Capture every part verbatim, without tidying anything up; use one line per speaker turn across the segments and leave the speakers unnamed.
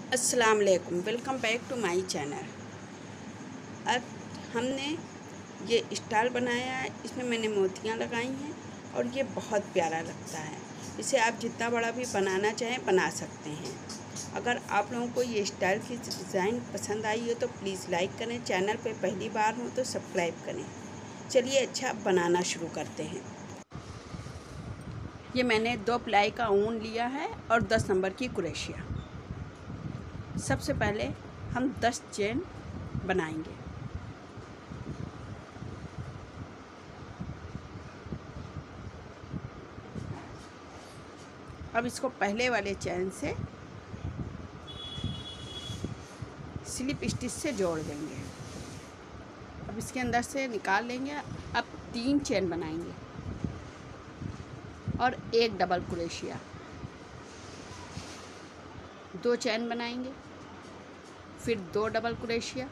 अस्सलाम वालेकुम, welcome back to my channel. अब हमने ये स्टाइल बनाया है, इसमें मैंने मोतियाँ लगाई हैं और ये बहुत प्यारा लगता है। इसे आप जितना बड़ा भी बनाना चाहें बना सकते हैं। अगर आप लोगों को ये स्टाइल की डिज़ाइन पसंद आई हो तो प्लीज़ लाइक करें, चैनल पे पहली बार हो तो सब्सक्राइब करें। चलिए अच्छा बनाना शुरू करते हैं। ये मैंने दो प्लाई का ऊन लिया है और दस नंबर की क्रोशिया। सबसे पहले हम दस चेन बनाएंगे। अब इसको पहले वाले चेन से स्लिप स्टिच से जोड़ देंगे। अब इसके अंदर से निकाल लेंगे। अब तीन चेन बनाएंगे और एक डबल क्रोशिया, दो चेन बनाएंगे, फिर दो डबल क्रोशिया,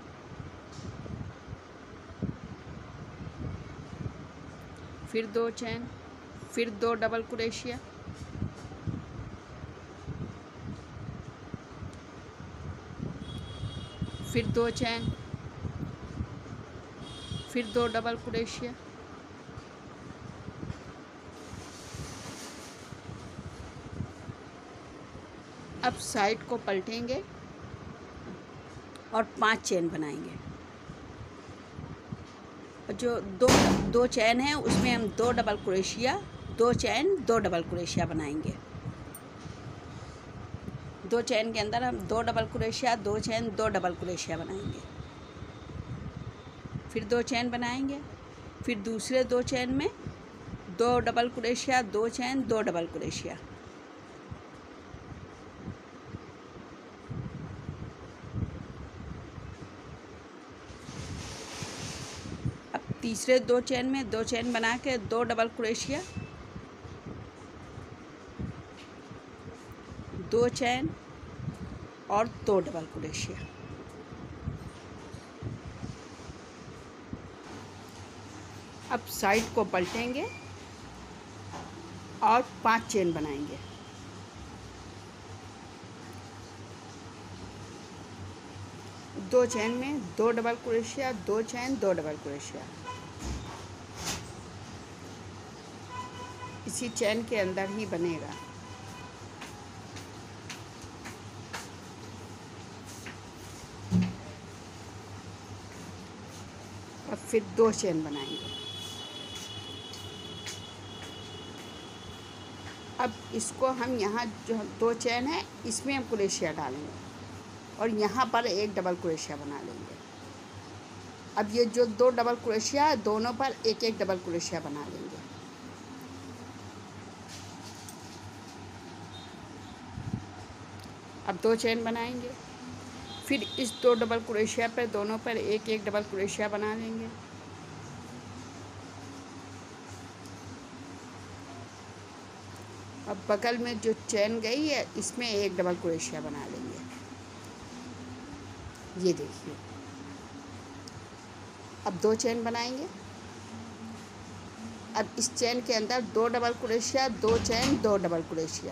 फिर दो चेन, फिर दो डबल क्रोशिया, फिर दो चेन, फिर दो डबल क्रोशिया, अब साइड को पलटेंगे और पांच चेन बनाएंगे। जो दो दो चेन है उसमें हम दो डबल क्रोशिया, दो चेन, दो डबल क्रोशिया बनाएंगे। दो चेन के अंदर हम दो डबल क्रोशिया, दो चेन, दो डबल क्रोशिया बनाएंगे। फिर दो चेन बनाएंगे, फिर दूसरे दो चेन में दो डबल क्रोशिया, दो चेन, दो डबल क्रोशिया, तीसरे दो चेन में दो चेन बना के दो डबल क्रोशिया, दो चेन और दो डबल क्रोशिया। अब साइड को पलटेंगे और पांच चेन बनाएंगे। दो चेन में दो डबल क्रोशिया, दो चेन, दो डबल क्रोशिया। इसी चेन के अंदर ही बनेगा। और फिर दो चेन बनाएंगे। अब इसको हम यहाँ जो दो चेन है इसमें हम क्रोशिया डालेंगे और यहाँ पर एक डबल क्रोशिया बना लेंगे। अब ये जो दो डबल क्रोशिया है दोनों पर एक एक डबल क्रोशिया बना लेंगे। अब दो चेन बनाएंगे, फिर इस दो डबल क्रोशिया पर दोनों पर एक एक डबल क्रोशिया बना लेंगे। अब बगल में जो चेन गई है इसमें एक डबल क्रोशिया बना लेंगे। ये देखिए, अब दो चेन बनाएंगे। अब इस चेन के अंदर दो डबल क्रोशिया, दो चेन, दो डबल क्रोशिया,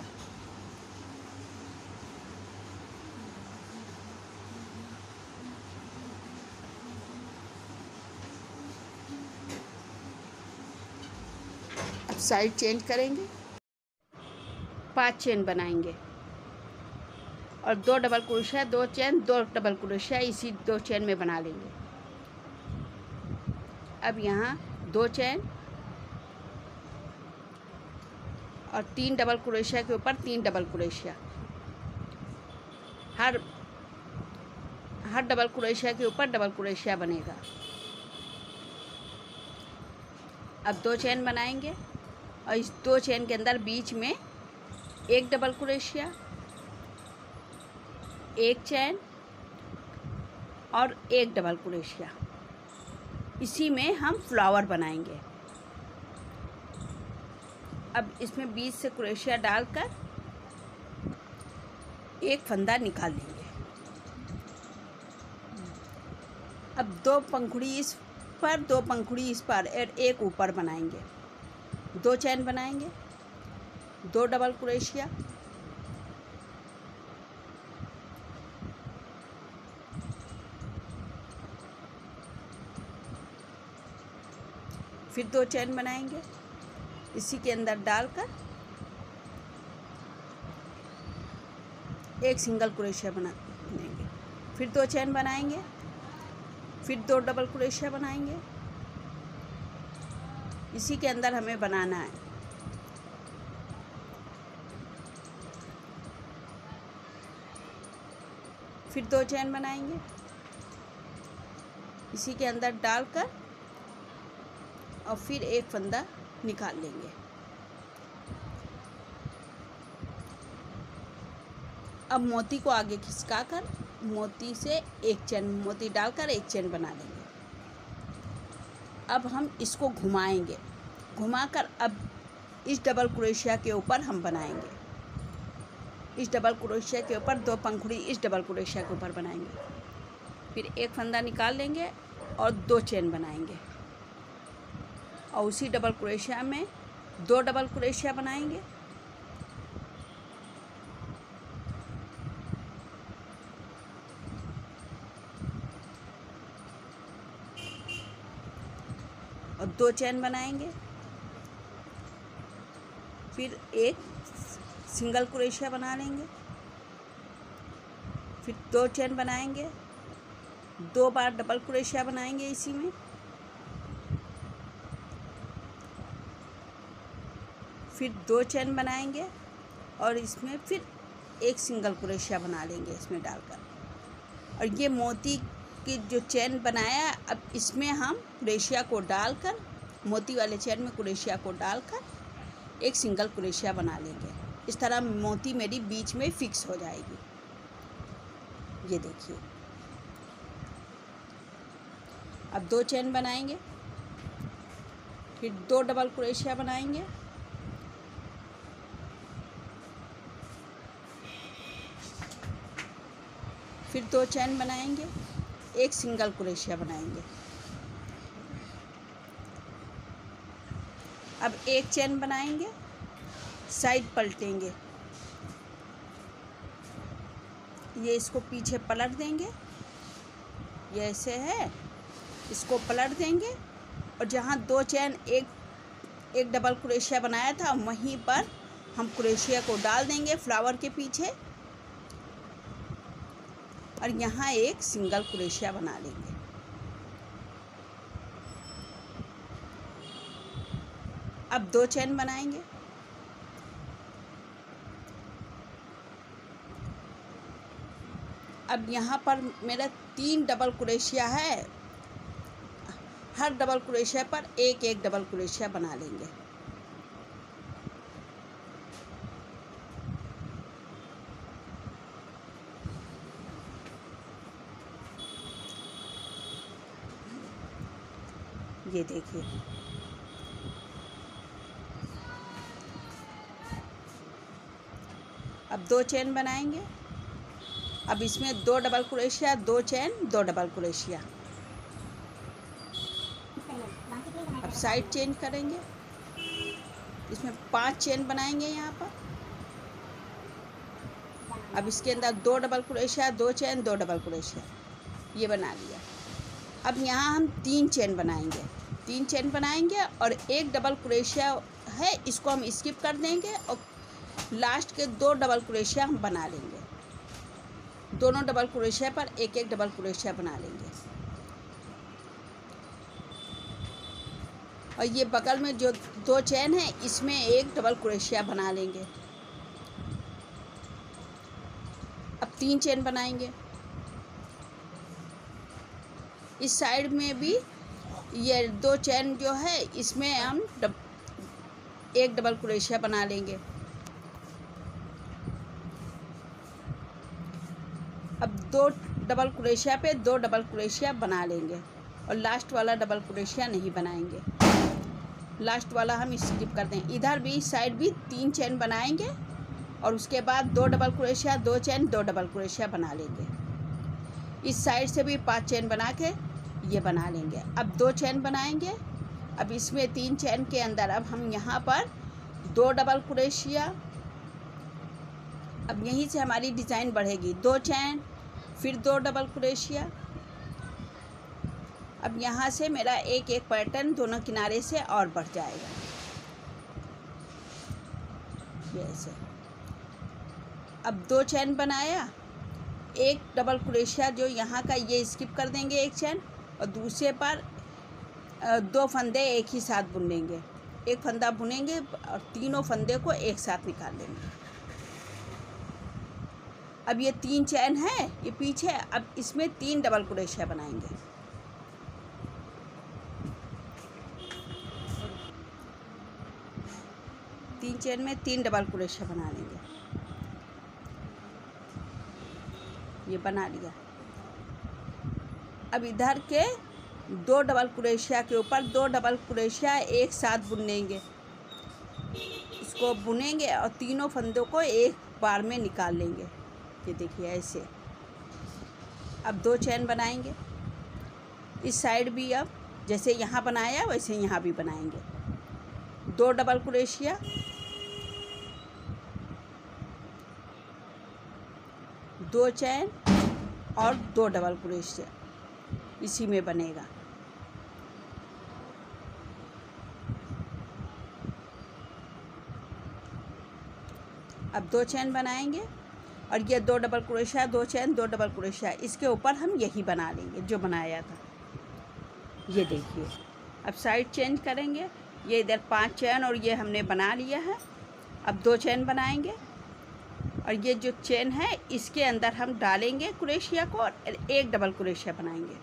अब साइड चेंज करेंगे, पांच चेन बनाएंगे और दो डबल क्रोशिया, दो चेन, दो डबल क्रोशिया इसी दो चेन में बना लेंगे। अब यहाँ दो चेन और तीन डबल क्रोशिया के ऊपर तीन डबल क्रोशिया, हर हर डबल क्रोशिया के ऊपर डबल क्रोशिया बनेगा। अब दो चेन बनाएंगे और इस दो चेन के अंदर बीच में एक डबल क्रोशिया, एक चेन और एक डबल क्रोशिया, इसी में हम फ्लावर बनाएंगे। अब इसमें बीच से क्रोशिया डालकर एक फंदा निकाल लेंगे। अब दो पंखुड़ी इस पर, दो पंखुड़ी इस पर और एक ऊपर बनाएंगे। दो चेन बनाएंगे, दो डबल क्रोशिया, फिर दो चेन बनाएंगे, इसी के अंदर डालकर एक सिंगल क्रोशिया बना देंगे। फिर दो चेन बनाएंगे, फिर दो डबल क्रोशिया बनाएंगे, इसी के अंदर हमें बनाना है। फिर दो चेन बनाएंगे, इसी के अंदर डालकर और फिर एक फंदा निकाल लेंगे। अब मोती को आगे खिसका कर मोती से एक चेन, मोती डालकर एक चेन बना लेंगे। अब हम इसको घुमाएंगे, घुमाकर अब इस डबल क्रोशिया के ऊपर हम बनाएंगे। इस डबल क्रोशिया के ऊपर दो पंखुड़ी इस डबल क्रोशिया के ऊपर बनाएंगे। फिर एक फंदा निकाल लेंगे और दो चेन बनाएंगे और उसी डबल क्रोशिया में दो डबल क्रोशिया बनाएंगे। और दो चेन बनाएंगे, फिर एक सिंगल क्रोशिया बना लेंगे, फिर दो चेन बनाएंगे, दो बार डबल क्रोशिया बनाएंगे इसी में, फिर दो चेन बनाएंगे और इसमें फिर एक सिंगल क्रोशिया बना लेंगे इसमें डालकर। और ये मोती की जो चेन बनाया, अब इसमें हम क्रोशिया को डालकर, मोती वाले चेन में क्रोशिया को डालकर एक सिंगल क्रोशिया बना लेंगे। इस तरह मोती मेरी बीच में फिक्स हो जाएगी। ये देखिए, अब दो चेन बनाएंगे, फिर दो डबल क्रोशिया बनाएंगे, फिर दो चेन बनाएंगे, एक सिंगल क्रोशिया बनाएंगे। अब एक चेन बनाएंगे, साइड पलटेंगे, ये इसको पीछे पलट देंगे, ये ऐसे है, इसको पलट देंगे और जहाँ दो चेन एक एक डबल क्रोशिया बनाया था वहीं पर हम क्रोशिया को डाल देंगे फ्लावर के पीछे और यहाँ एक सिंगल क्रोशिया बना लेंगे। अब दो चेन बनाएंगे, अब यहाँ पर मेरा तीन डबल क्रोशिया है, हर डबल क्रोशिया पर एक एक डबल क्रोशिया बना लेंगे। ये देखिए, अब दो चेन बनाएंगे, अब इसमें दो डबल क्रोशिया, दो चेन, दो डबल क्रोशिया। अब साइड चेंज करेंगे, इसमें पांच चेन बनाएंगे यहाँ पर। अब इसके अंदर दो डबल क्रोशिया, दो चेन, दो डबल क्रोशिया, ये बना लिया। अब यहाँ हम तीन चेन बनाएंगे, तीन चेन बनाएंगे और एक डबल क्रोशिया है, इसको हम स्किप कर देंगे और लास्ट के दो डबल क्रोशिया हम बना लेंगे। दोनों डबल क्रोशिया पर एक एक डबल क्रोशिया बना लेंगे और ये बगल में जो दो चेन है इसमें एक डबल क्रोशिया बना लेंगे। अब तीन चेन बनाएंगे, इस साइड में भी ये दो चेन जो है इसमें हम डब, एक डबल क्रोशिया बना लेंगे। अब दो डबल क्रोशिया पे दो डबल क्रोशिया बना लेंगे और लास्ट वाला डबल क्रोशिया नहीं बनाएंगे, लास्ट वाला हम स्किप कर दें। इधर भी इस साइड भी तीन चेन बनाएंगे और उसके बाद दो डबल क्रोशिया, दो चेन, दो डबल क्रोशिया बना लेंगे। इस साइड से भी पांच चेन बना के ये बना लेंगे। अब दो चेन बनाएंगे, अब इसमें तीन चेन के अंदर अब हम यहाँ पर दो डबल क्रोशिया, अब यहीं से हमारी डिज़ाइन बढ़ेगी। दो चेन, फिर दो डबल क्रोशिया, अब यहाँ से मेरा एक एक पैटर्न दोनों किनारे से और बढ़ जाएगा, जैसे। अब दो चैन बनाया, एक डबल क्रोशिया जो यहाँ का ये स्किप कर देंगे एक चैन, और दूसरे पर दो फंदे एक ही साथ बुन लेंगे। एक फंदा बुनेंगे और तीनों फंदे को एक साथ निकाल लेंगे। अब ये तीन चैन है ये पीछे, अब इसमें तीन डबल क्रोशिया बनाएंगे। तीन चैन में तीन डबल क्रोशिया बना लेंगे। ये बना लिया। अब इधर के दो डबल क्रोशिया के ऊपर दो डबल क्रोशिया एक साथ बुन लेंगे। इसको बुनेंगे और तीनों फंदों को एक बार में निकाल लेंगे। ये देखिए ऐसे। अब दो चैन बनाएंगे इस साइड भी। अब जैसे यहाँ बनाया वैसे यहाँ भी बनाएंगे। दो डबल क्रोशिया, दो चैन और दो डबल क्रोशिया इसी में बनेगा। अब दो चैन बनाएंगे और ये दो डबल क्रोशिया, दो चैन, दो डबल क्रोशिया, इसके ऊपर हम यही बना लेंगे जो बनाया था। ये देखिए। अब साइड चेंज करेंगे। ये इधर पांच चैन और ये हमने बना लिया है। अब दो चैन बनाएंगे और ये जो चेन है इसके अंदर हम डालेंगे क्रोशिया को और एक डबल क्रोशिया बनाएंगे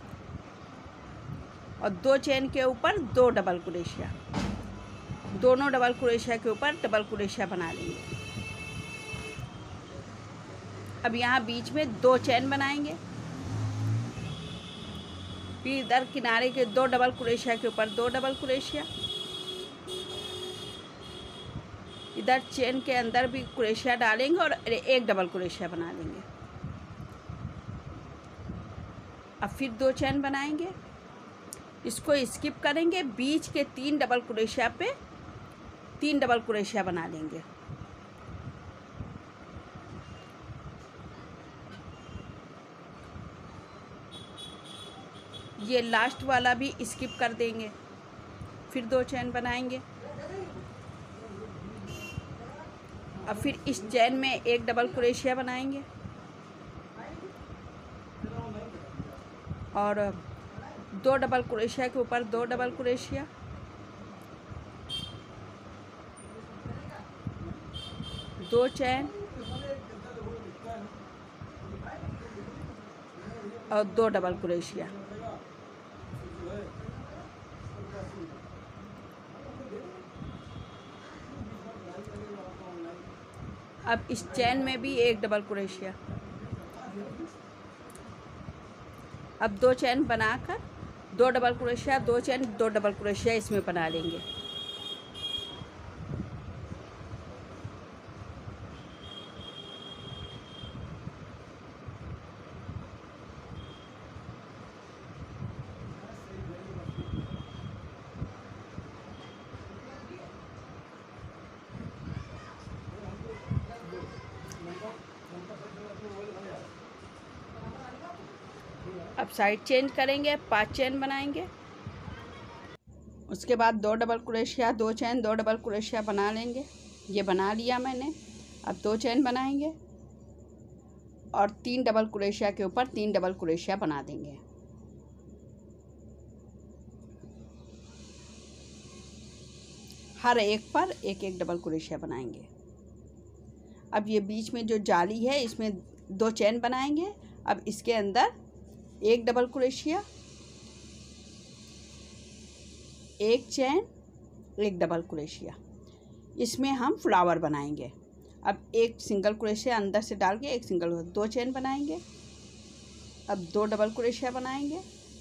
और दो चेन के ऊपर दो डबल क्रोशिया, दोनों डबल क्रोशिया के ऊपर डबल क्रोशिया बना लेंगे। अब यहाँ बीच में दो चैन बनाएंगे, फिर इधर किनारे के दो डबल क्रोशिया के ऊपर दो डबल क्रोशिया, इधर चेन के अंदर भी क्रोशिया डालेंगे और एक डबल क्रोशिया बना लेंगे। अब फिर दो चैन बनाएंगे, इसको स्किप करेंगे, बीच के तीन डबल क्रोशिया पे तीन डबल क्रोशिया बना लेंगे। ये लास्ट वाला भी स्किप कर देंगे। फिर दो चैन बनाएंगे। अब फिर इस चैन में एक डबल क्रोशिया बनाएंगे और दो डबल क्रोशिया के ऊपर दो डबल क्रोशिया, दो चैन और दो डबल क्रोशिया। अब इस चैन में भी एक डबल क्रोशिया। अब दो चैन बनाकर दो डबल क्रोशिया, दो चैन, दो डबल क्रोशिया इसमें बना लेंगे। अब साइड चेंज करेंगे, पांच चैन बनाएंगे, उसके बाद दो डबल क्रोशिया, दो चैन, दो डबल क्रोशिया बना लेंगे। ये बना लिया मैंने। अब दो चैन बनाएंगे और तीन डबल क्रोशिया के ऊपर तीन डबल क्रोशिया बना देंगे। हर एक पर एक एक डबल क्रोशिया बनाएंगे। अब ये बीच में जो जाली है इसमें दो चैन बनाएंगे। अब इसके अंदर एक डबल क्रोशिया, एक चैन, एक डबल क्रोशिया, इसमें हम फ्लावर बनाएंगे। अब एक सिंगल क्रोशिया अंदर से डाल के एक सिंगल, दो चैन बनाएंगे। अब दो डबल क्रोशिया बनाएंगे,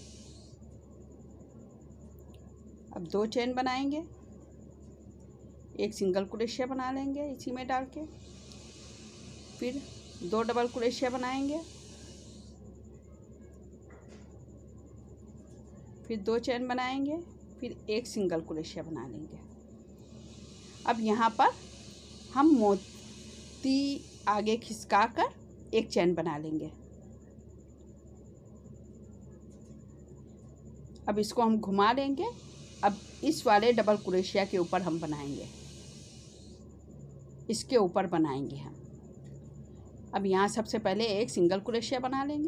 अब दो चैन बनाएंगे, एक सिंगल क्रोशिया बना लेंगे इसी में डाल के, फिर दो डबल क्रोशिया बनाएंगे, फिर दो चैन बनाएंगे, फिर एक सिंगल क्रोशिया बना लेंगे। अब यहाँ पर हम मोती आगे खिसका कर एक चैन बना लेंगे। अब इसको हम घुमा लेंगे। अब इस वाले डबल क्रोशिया के ऊपर हम बनाएंगे, इसके ऊपर बनाएंगे हम। अब यहाँ सबसे पहले एक सिंगल क्रोशिया बना लेंगे,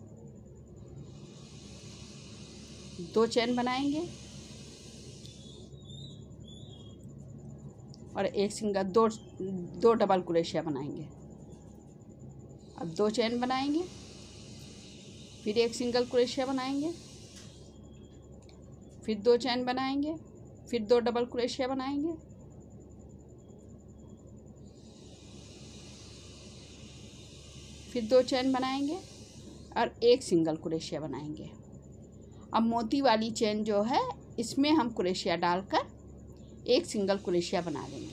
दो चेन बनाएंगे और एक सिंगल दो दो डबल क्रोशिया बनाएंगे। अब दो चेन बनाएंगे, फिर एक सिंगल क्रोशिया बनाएंगे, फिर दो चेन बनाएंगे, फिर दो डबल क्रोशिया बनाएंगे, फिर दो चेन बनाएंगे और एक सिंगल क्रोशिया बनाएंगे। अब मोती वाली चेन जो है इसमें हम क्रोशिया डालकर एक सिंगल क्रोशिया बना लेंगे।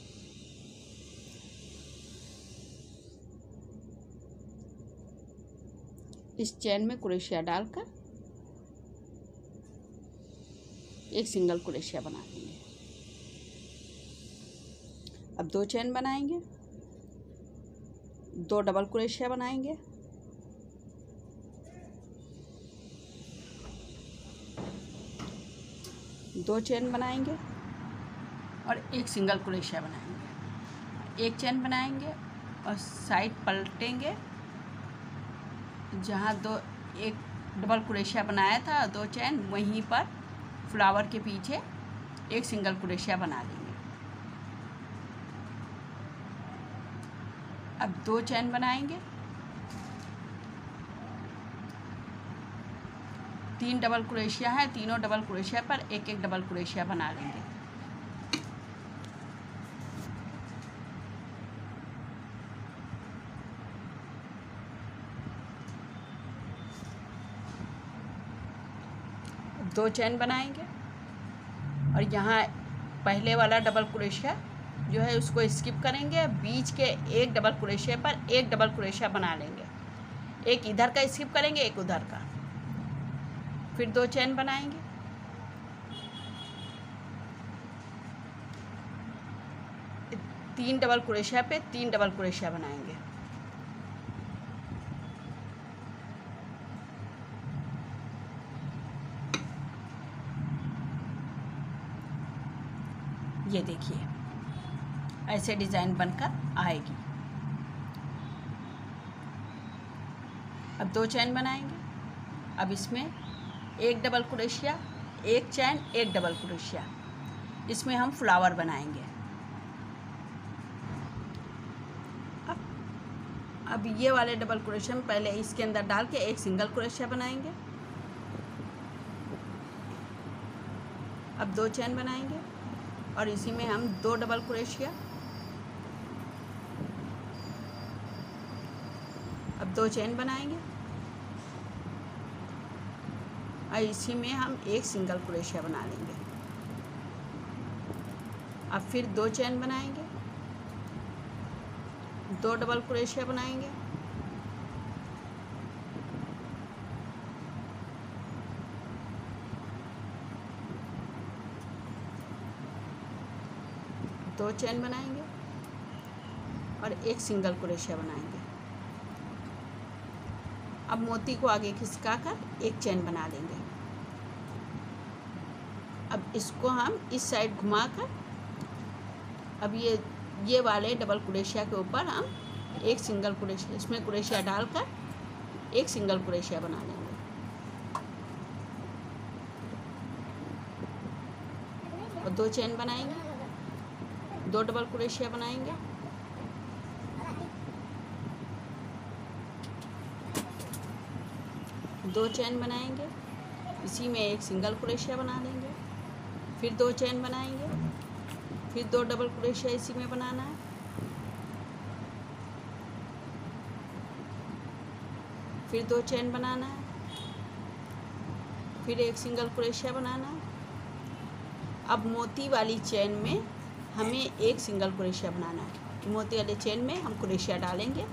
इस चेन में क्रोशिया डालकर एक सिंगल क्रोशिया बना लेंगे। अब दो चेन बनाएंगे, दो डबल क्रोशिया बनाएंगे, दो चेन बनाएंगे और एक सिंगल क्रोशिया बनाएंगे। एक चेन बनाएंगे और साइड पलटेंगे, जहाँ दो एक डबल क्रोशिया बनाया था दो चेन, वहीं पर फ्लावर के पीछे एक सिंगल क्रोशिया बना लेंगे। अब दो चेन बनाएंगे, तीन डबल क्रोशिया है, तीनों डबल क्रोशिया पर एक एक डबल क्रोशिया बना लेंगे। दो चेन बनाएंगे और यहाँ पहले वाला डबल क्रोशिया जो है उसको स्किप करेंगे, बीच के एक डबल क्रोशिया पर एक डबल क्रोशिया बना लेंगे। एक इधर का स्किप करेंगे, एक उधर का, फिर दो चेन बनाएंगे, तीन डबल क्रोशिया पे तीन डबल क्रोशिया बनाएंगे। ये देखिए ऐसे डिज़ाइन बनकर आएगी। अब दो चेन बनाएंगे, अब इसमें एक डबल क्रोशिया, एक चेन, एक डबल क्रोशिया, इसमें हम फ्लावर बनाएंगे। अब अब ये वाले डबल क्रोशिया में पहले इसके अंदर डाल के एक सिंगल क्रोशिया बनाएंगे। अब दो चेन बनाएंगे और इसी में हम दो डबल क्रोशिया, अब दो चेन बनाएंगे और इसी में हम एक सिंगल क्रोशिया बना लेंगे। अब फिर दो चेन बनाएंगे, दो डबल क्रोशिया बनाएंगे, दो चेन बनाएंगे और एक सिंगल क्रोशिया बनाएंगे। अब मोती को आगे खिसका कर एक चेन बना लेंगे। अब इसको हम इस साइड घुमाकर अब ये ये वाले डबल क्रोशिया के ऊपर हम एक सिंगल क्रोशिया, इसमें क्रोशिया डालकर एक सिंगल क्रोशिया बना लेंगे। और दो चेन बनाएंगे, दो डबल क्रोशिया बनाएंगे, दो चेन बनाएंगे, इसी में एक सिंगल क्रोशिया बना लेंगे, फिर दो चेन बनाएंगे, फिर दो डबल क्रोशिया इसी में बनाना है, फिर दो चेन बनाना है, फिर एक सिंगल क्रोशिया बनाना है। अब मोती वाली चेन में हमें एक सिंगल क्रोशिया बनाना है। मोती वाले चेन में हम क्रोशिया डालेंगे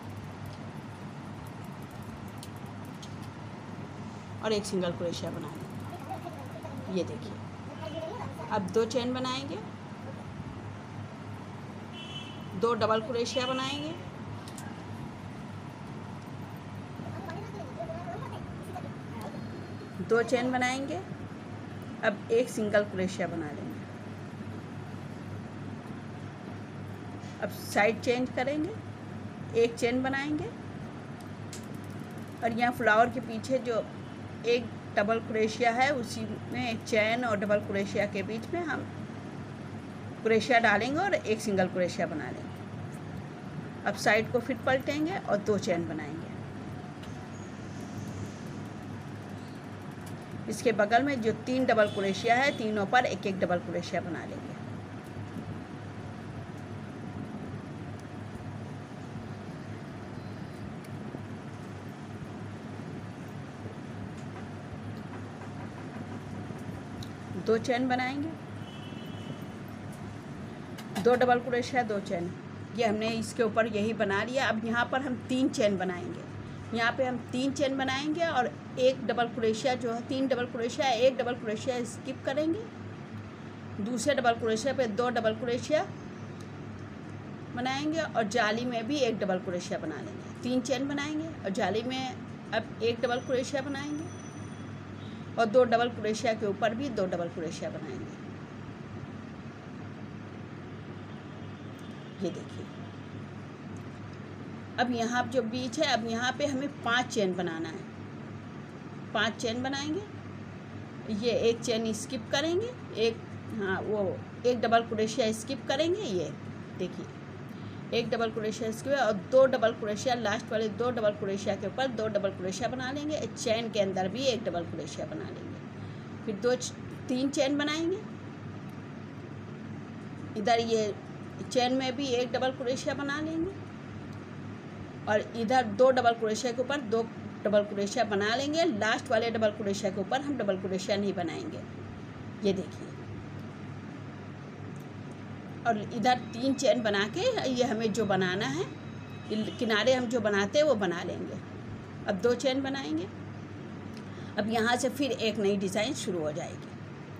और एक सिंगल क्रोशिया बना लेंगे। ये देखिए अब दो चेन बनाएंगे, दो डबल क्रोशिया बनाएंगे, दो चेन बनाएंगे। अब एक सिंगल क्रोशिया बना लेंगे। अब साइड चेंज करेंगे, एक चेन बनाएंगे और यहाँ फ्लावर के पीछे जो एक डबल क्रोशिया है उसी में एक चेन और डबल क्रोशिया के बीच में हम क्रोशिया डालेंगे और एक सिंगल क्रोशिया बना लेंगे। अब साइड को फिर पलटेंगे और दो चेन बनाएंगे। इसके बगल में जो तीन डबल क्रोशिया है तीनों पर एक एक डबल क्रोशिया बना लेंगे। दो चेन बनाएंगे, दो डबल क्रोशिया दो चेन, ये हमने इसके ऊपर यही बना लिया। अब यहाँ पर हम तीन चेन बनाएंगे। यहाँ पे हम तीन चेन बनाएंगे और एक डबल क्रोशिया जो है तीन डबल क्रोशिया एक डबल क्रोशिया स्किप करेंगे। दूसरे डबल क्रोशिया पे दो डबल क्रोशिया बनाएंगे और जाली में भी एक डबल क्रोशिया बना लेंगे। तीन चेन बनाएंगे और जाली में अब एक डबल क्रोशिया बनाएंगे और दो डबल क्रोशिया के ऊपर भी दो डबल क्रोशिया बनाएंगे। ये देखिए। अब यहाँ जो बीच है, अब यहाँ पे हमें पांच चेन बनाना है। पांच चेन बनाएंगे, ये एक चेन स्किप करेंगे, एक हाँ वो एक डबल क्रोशिया स्किप करेंगे। ये देखिए एक डबल क्रोशिया स्किप और दो डबल क्रोशिया लास्ट वाले दो डबल क्रोशिया के ऊपर दो डबल क्रोशिया बना लेंगे। चेन के अंदर भी एक डबल क्रोशिया बना लेंगे। फिर दो तीन चेन बनाएंगे। इधर ये चेन में भी एक डबल क्रोशिया बना लेंगे और इधर दो डबल क्रोशिया के ऊपर दो डबल क्रोशिया बना लेंगे। लास्ट वाले डबल क्रोशिया के ऊपर हम डबल क्रोशिया नहीं बनाएंगे। ये देखिए। और इधर तीन चेन बना के ये हमें जो बनाना है, किनारे हम जो बनाते हैं वो बना लेंगे। अब दो चेन बनाएंगे। अब यहाँ से फिर एक नई डिज़ाइन शुरू हो जाएगी।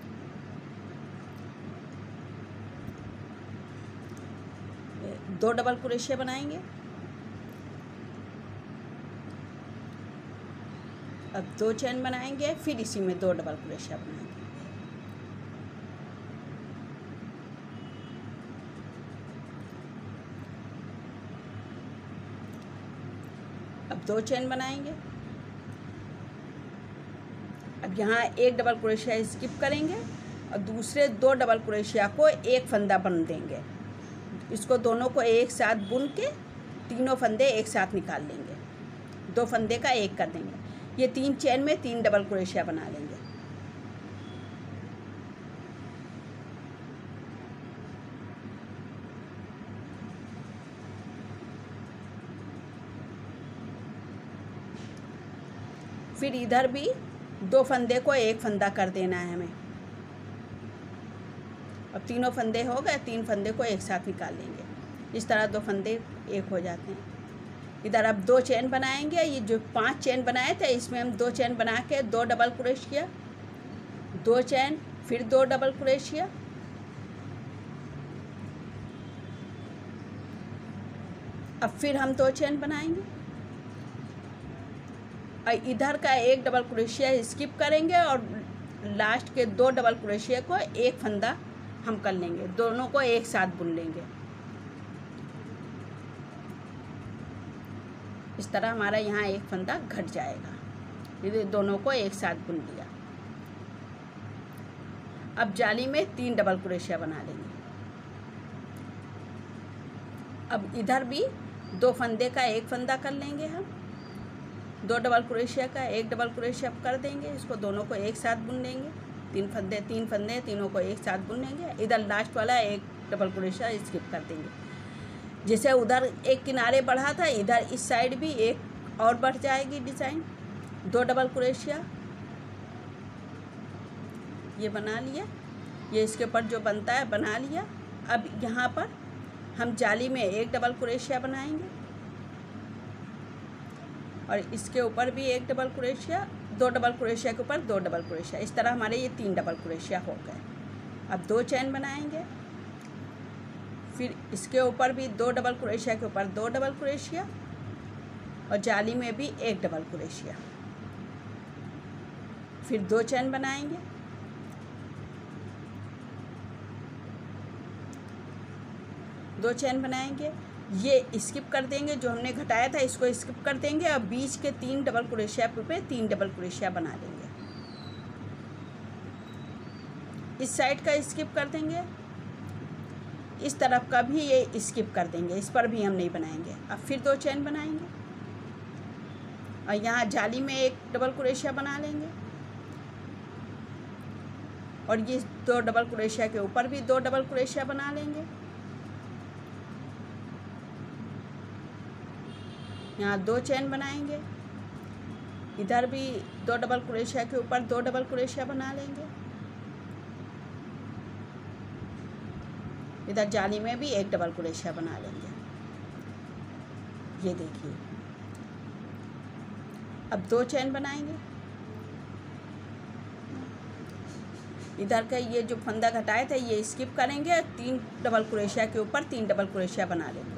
दो डबल क्रोशिया बनाएंगे। अब दो चेन बनाएंगे, फिर इसी में दो डबल क्रोशिया बनाएंगे। अब दो चेन बनाएंगे। अब यहाँ एक डबल क्रोशिया स्किप करेंगे और दूसरे दो डबल क्रोशिया को एक फंदा बन देंगे। इसको दोनों को एक साथ बुन के तीनों फंदे एक साथ निकाल लेंगे। दो फंदे का एक कर देंगे। ये तीन चेन में तीन डबल क्रोशिया बना लेंगे। फिर इधर भी दो फंदे को एक फंदा कर देना है हमें। अब तीनों फंदे हो गए, तीन फंदे को एक साथ निकाल लेंगे। इस तरह दो फंदे एक हो जाते हैं। इधर अब दो चेन बनाएंगे। ये जो पांच चेन बनाए थे इसमें हम दो चेन बना के दो डबल क्रोशिया, दो चेन, फिर दो डबल क्रोशिया, अब फिर हम दो चेन बनाएंगे और इधर का एक डबल क्रोशिया स्किप करेंगे और लास्ट के दो डबल क्रोशिया को एक फंदा हम कर लेंगे। दोनों को एक साथ बुन लेंगे। इस तरह हमारा यहाँ एक फंदा घट जाएगा। ये दोनों को एक साथ बुन लिया। अब जाली में तीन डबल क्रोशिया बना लेंगे। अब इधर भी दो फंदे का एक फंदा कर लेंगे हम। दो डबल क्रोशिया का एक डबल क्रोशिया कर देंगे। इसको दोनों को एक साथ बुन लेंगे। तीन फंदे तीन फंदे तीनों को एक साथ बुन लेंगे। इधर लास्ट वाला एक डबल क्रोशिया स्किप कर देंगे। जैसे उधर एक किनारे बढ़ा था, इधर इस साइड भी एक और बढ़ जाएगी डिज़ाइन। दो डबल क्रोशिया ये बना लिया। ये इसके ऊपर जो बनता है बना लिया। अब यहाँ पर हम जाली में एक डबल क्रोशिया बनाएंगे और इसके ऊपर भी एक डबल क्रोशिया, दो डबल क्रोशिया के ऊपर दो डबल क्रोशिया। इस तरह हमारे ये तीन डबल क्रोशिया हो गए। अब दो चेन बनाएंगे, फिर इसके ऊपर भी दो डबल क्रोशिया के ऊपर दो डबल क्रोशिया और जाली में भी एक डबल क्रोशिया। फिर दो चैन बनाएंगे, दो चैन बनाएंगे, ये स्किप कर देंगे, जो हमने घटाया था इसको स्किप कर देंगे और बीच के तीन डबल क्रोशिया पे तीन डबल क्रोशिया बना लेंगे। इस साइड का स्किप कर देंगे, इस तरफ का भी ये स्किप कर देंगे, इस पर भी हम नहीं बनाएंगे। अब फिर दो चैन बनाएंगे और यहाँ जाली में एक डबल क्रोशिया बना लेंगे और ये दो डबल क्रोशिया के ऊपर भी दो डबल क्रोशिया बना लेंगे। यहाँ दो चैन बनाएंगे, इधर भी दो डबल क्रोशिया के ऊपर दो डबल क्रोशिया बना लेंगे, इधर जाली में भी एक डबल क्रोशिया बना लेंगे। ये देखिए, अब दो चैन बनाएंगे, इधर का ये जो फंदा घटाया था ये स्किप करेंगे, तीन डबल क्रोशिया के ऊपर तीन डबल क्रोशिया बना लेंगे।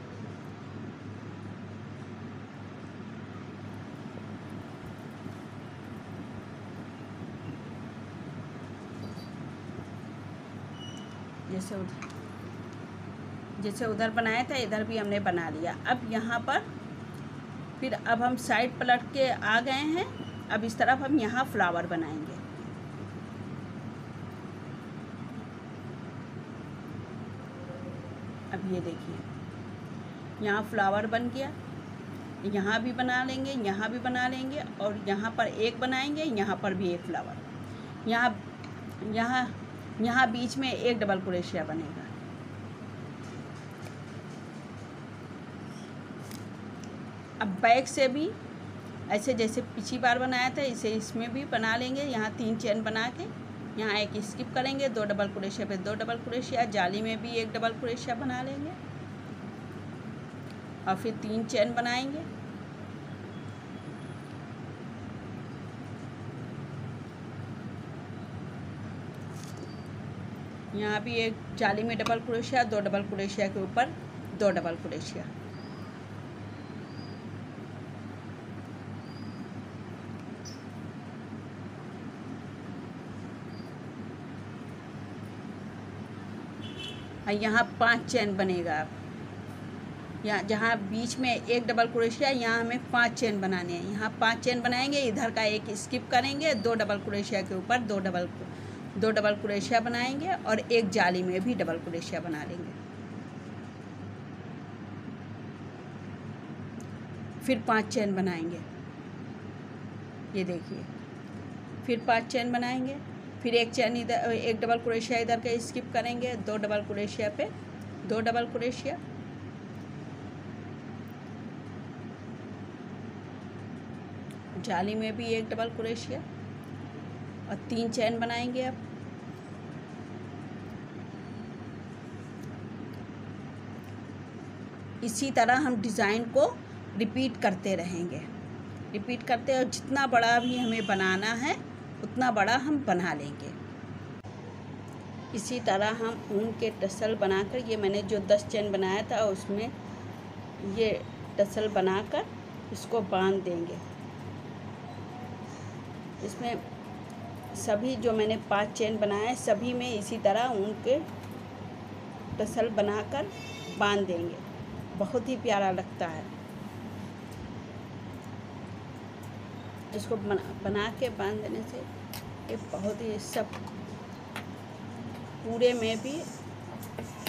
जैसे उधर जैसे उधर बनाया था इधर भी हमने बना लिया। अब यहाँ पर फिर अब हम साइड पलट के आ गए हैं। अब इस तरफ हम यहाँ फ्लावर बनाएंगे। अब ये देखिए, यहाँ फ्लावर बन गया, यहाँ भी बना लेंगे, यहाँ भी बना लेंगे और यहाँ पर एक बनाएंगे, यहाँ पर भी एक फ्लावर। यहाँ यहाँ यहाँ बीच में एक डबल क्रोशिया बनेगा। अब बैक से भी ऐसे जैसे पिछली बार बनाया था इसे इसमें भी बना लेंगे। यहाँ तीन चैन बना के यहाँ एक स्किप करेंगे, दो डबल क्रोशिया पे दो डबल क्रोशिया, जाली में भी एक डबल क्रोशिया बना लेंगे और फिर तीन चैन बनाएंगे। यहाँ भी एक जाली में डबल क्रोशिया, दो डबल क्रोशिया के ऊपर दो डबल क्रोशिया। और यहाँ पांच चैन बनेगा। अब यहाँ जहाँ बीच में एक डबल क्रोशिया, यहाँ हमें पांच चैन बनाने हैं। यहाँ पांच चैन बनाएंगे, इधर का एक स्किप करेंगे, दो डबल क्रोशिया के ऊपर दो डबल दो डबल क्रोशिया बनाएंगे और एक जाली में भी डबल क्रोशिया बना लेंगे। फिर पांच चैन बनाएंगे, ये देखिए, फिर पांच चैन बनाएंगे, फिर एक चैन इधर, एक डबल क्रोशिया इधर का स्किप करेंगे, दो डबल क्रोशिया पे दो डबल क्रोशिया, जाली में भी एक डबल क्रोशिया और तीन चैन बनाएंगे। अब इसी तरह हम डिज़ाइन को रिपीट करते रहेंगे, रिपीट करते और जितना बड़ा भी हमें बनाना है उतना बड़ा हम बना लेंगे। इसी तरह हम ऊन के टसल बनाकर, ये मैंने जो दस चैन बनाया था उसमें ये टसल बनाकर इसको बांध देंगे। इसमें सभी जो मैंने पांच चैन बनाए सभी में इसी तरह ऊन के टसल बनाकर बांध देंगे। बहुत ही प्यारा लगता है। इसको बना बना के बांध देने से ये बहुत ही सब पूरे में भी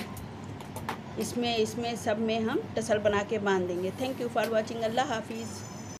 इसमें इसमें सब में हम टसल बना के बांध देंगे। Thank you for watching. अल्लाह हाफिज़।